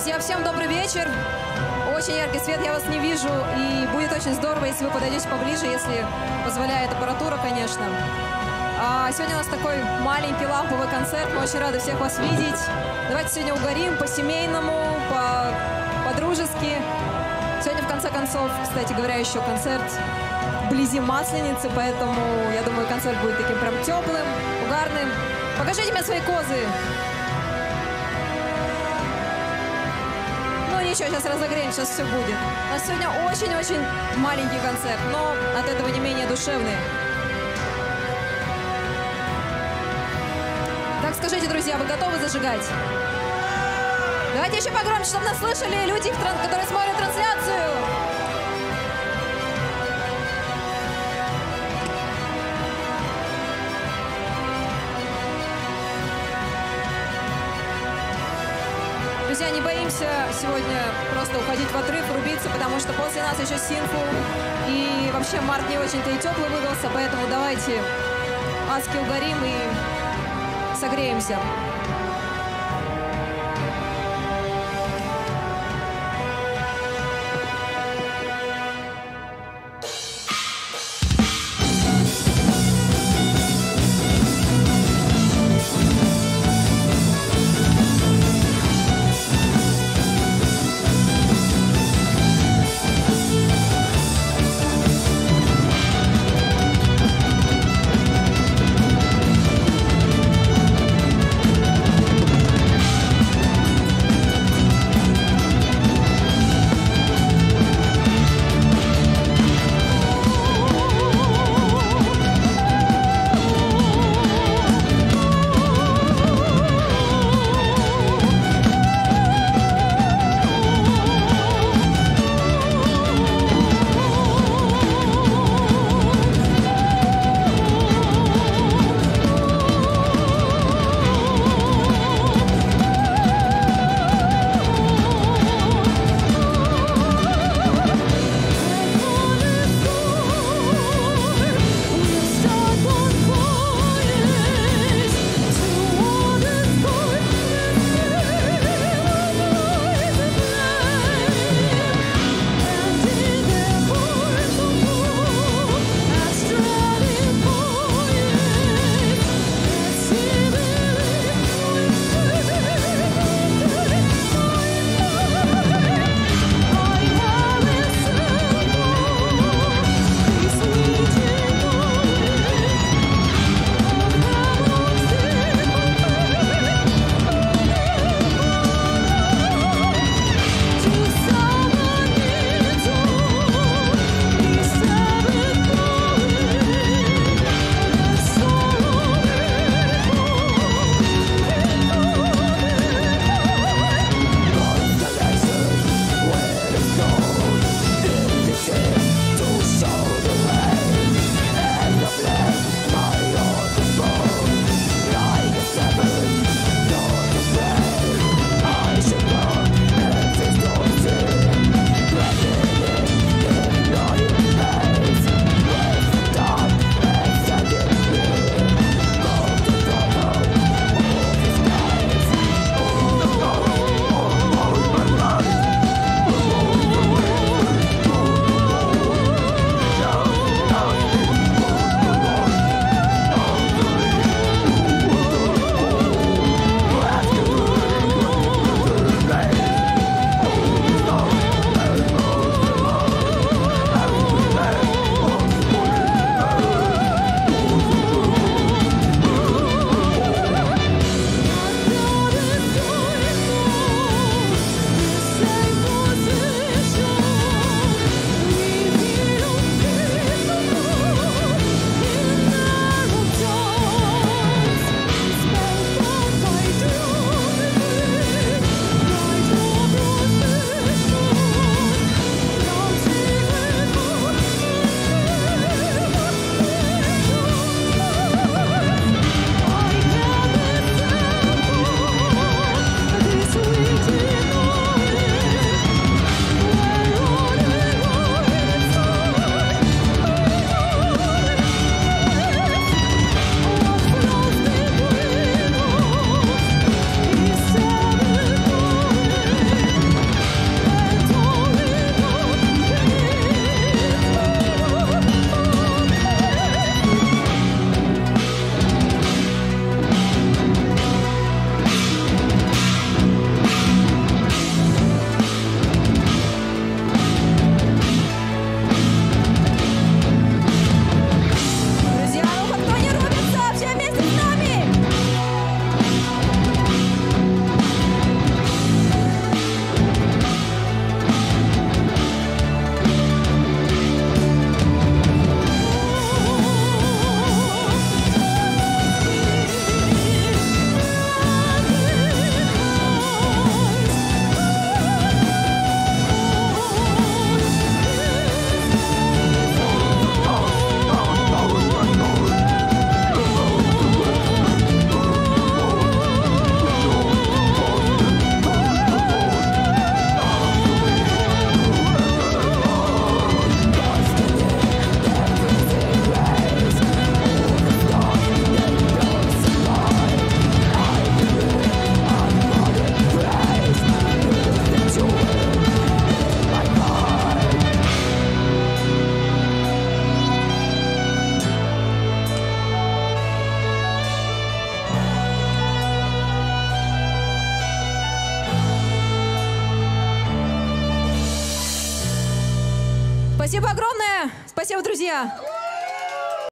Друзья, всем добрый вечер. Очень яркий свет, я вас не вижу. И будет очень здорово, если вы подойдете поближе, если позволяет аппаратура, конечно. Сегодня у нас такой маленький ламповый концерт. Мы очень рады всех вас видеть. Давайте сегодня угорим по-семейному, по-дружески. Сегодня, в конце концов, кстати говоря, еще концерт вблизи Масленицы, поэтому, я думаю, концерт будет таким прям теплым, угарным. Покажите мне свои козы. Ну ничего, сейчас разогреем, сейчас все будет. У нас сегодня очень-очень маленький концерт, но от этого не менее душевный. Так, скажите, друзья, вы готовы зажигать? Давайте еще погромче, чтобы нас слышали люди, которые смотрят трансляцию. Друзья, не боимся сегодня просто уходить в отрыв, рубиться, потому что после нас еще Синфу. И вообще март не очень-то и теплый выдался, поэтому давайте адски угорим и согреемся. Спасибо огромное. Спасибо, друзья.